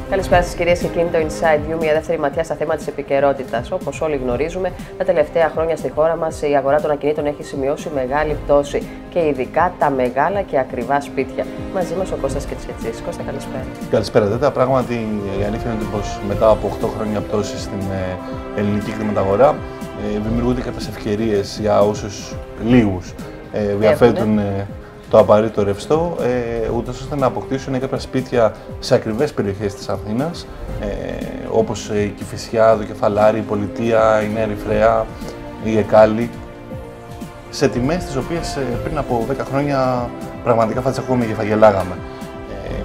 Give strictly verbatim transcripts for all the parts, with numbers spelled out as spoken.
Καλησπέρα σας κυρίες και κύριοι, το Inside View, μια δεύτερη ματιά στα θέματα της επικαιρότητας. Όπως όλοι γνωρίζουμε, τα τελευταία χρόνια στη χώρα μας η αγορά των ακινήτων έχει σημειώσει μεγάλη πτώση και ειδικά τα μεγάλα και ακριβά σπίτια. Μαζί μας ο Κώστας Κετσιατσής. Κώστα, καλησπέρα. Καλησπέρα. Τέτα, πράγματι η αλήθεια είναι πως μετά από οκτώ χρόνια πτώση στην ελληνική χρηματαγορά δημιουργούνται κάποιες ευκαιρίες για όσους λίγους διαθέτουν το απαραίτητο ρευστό, ε, ούτως ώστε να αποκτήσουν κάποια σπίτια σε ακριβές περιοχές της Αθήνας, ε, όπως η Κηφισιά, το Κεφαλάρι, η Πολιτεία, η Νέα Ερυθρέα, η Εκάλη, σε τιμές τις οποίες ε, πριν από δέκα χρόνια πραγματικά θα τις ακούμε και θα γελάγαμε. Ε,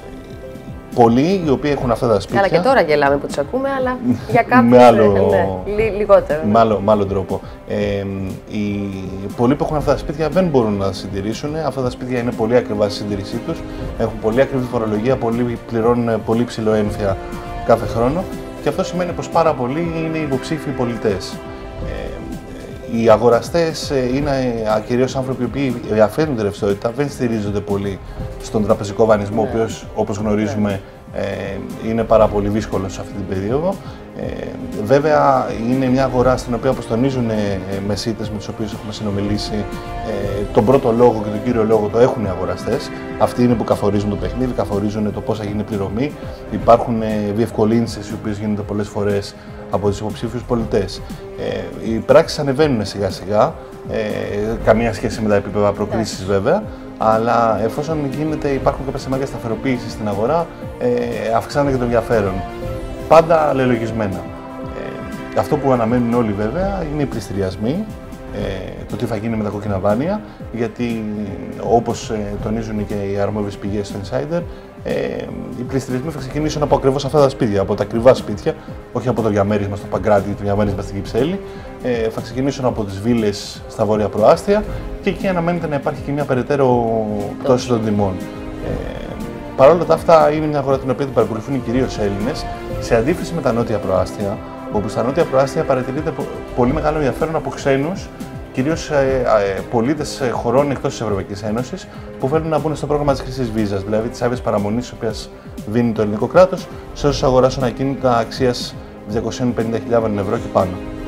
πολλοί οι οποίοι έχουν αυτά τα σπίτια... Καλά, και τώρα γελάμε που τους ακούμε, αλλά για κάποιους με άλλο, ναι, λι, λιγότερο. Με άλλο, με άλλο τρόπο. Ε, οι πολλοί που έχουν αυτά τα σπίτια δεν μπορούν να τα συντηρήσουν. Αυτά τα σπίτια είναι πολύ ακριβά στη συντήρησή τους. Έχουν πολύ ακριβή φορολογία, πολλοί πληρώνουν πολύ ψηλό έμφυα κάθε χρόνο. Και αυτό σημαίνει πως πάρα πολλοί είναι υποψήφιοι πολιτές. Ε, οι αγοραστές είναι κυρίως άνθρωποι που διαφέρουν τη ρευστότητα, δεν στηρίζονται πολύ στον τραπεζικό δανεισμό, ναι. ο οποίος, όπως γνωρίζουμε, ναι. Ε, είναι πάρα πολύ δύσκολο σε αυτή την περίοδο. Ε, βέβαια, είναι μια αγορά στην οποία, όπως τονίζουν ε, μεσίτες με τους οποίους έχουμε συνομιλήσει, ε, τον πρώτο λόγο και τον κύριο λόγο το έχουν οι αγοραστές. Αυτοί είναι που καθορίζουν το παιχνίδι, καθορίζουν το πώς θα γίνει πληρωμή. Υπάρχουν ε, διευκολύνσεις οι οποίες γίνονται πολλές φορές από τους υποψήφιους πολιτές. Ε, οι πράξεις ανεβαίνουν σιγά σιγά, ε, καμία σχέση με τα επίπεδα προκρίσεις βέβαια. Αλλά εφόσον γίνεται, υπάρχουν κάποιες σημάδια σταθεροποίησης στην αγορά, ε, αυξάνεται και το ενδιαφέρον. Πάντα λελογισμένα. Ε, αυτό που αναμένουν όλοι βέβαια είναι οι πληστηριασμοί, ε, το τι θα γίνει με τα κόκκινα δάνεια, γιατί όπως ε, τονίζουν και οι αρμόδιες πηγές στο Insider, ε, οι πληστηριασμοί θα ξεκινήσουν από ακριβώς αυτά τα σπίτια, από τα ακριβά σπίτια, όχι από το διαμέρισμα στο Παγκράτη ή το διαμέρισμα στην Κυψέλη. Ε, θα ξεκινήσουν από τις βίλες στα βόρεια προάστια και εκεί αναμένεται να υπάρχει και μια περαιτέρω πτώση των τιμών. Ε, Παρ' όλα αυτά, είναι μια αγορά την οποία την παρακολουθούν κυρίως Έλληνες, σε αντίθεση με τα νότια προάστια, όπου στα νότια προάστια παρατηρείται πολύ μεγάλο ενδιαφέρον από ξένους, κυρίως ε, ε, πολίτες χωρών εκτός της Ευρωπαϊκής Ένωσης, που θέλουν να μπουν στο πρόγραμμα της χρυσής βίζας, δηλαδή της άδειας παραμονής, της οποίας δίνει το ελληνικό κράτος, σε όσους αγοράσουν ακίνητα αξίας διακόσιες πενήντα χιλιάδες ευρώ και πάνω.